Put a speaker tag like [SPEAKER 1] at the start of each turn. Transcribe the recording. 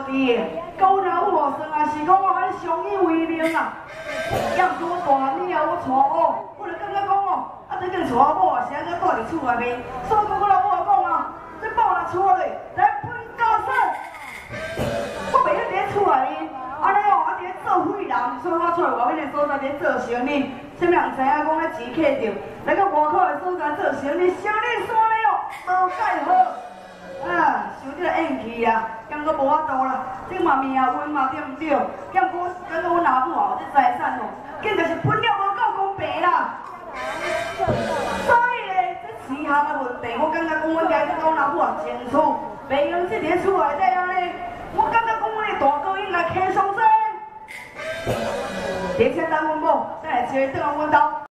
[SPEAKER 1] 伫的，高人我算啊是讲我安相依为命啊。要拄大年啊，我娶某，我就感觉讲哦，啊最近娶某啊，是安怎住伫厝内面，所以讲我老母讲啊，这某若娶落来分家产，我袂晓伫咧厝内面，安尼哦，啊伫咧做废人，所以我出来外面的所在咧做生意，啥物人知影讲咧钱客着，来到外口的所在做生意，生意山咧哦，无介好。受这个怨气啊，感觉无法度啦。这嘛命运嘛对毋对？兼我感觉我老母啊，这财产哦，简直是分了无够公平啦。所以咧，这时下的问题，我感觉讲阮家这老老母啊，清楚，袂用这伫厝内底安尼。我感觉讲阮的大哥应该轻松些。而且等阮某，再来招转来阮兜。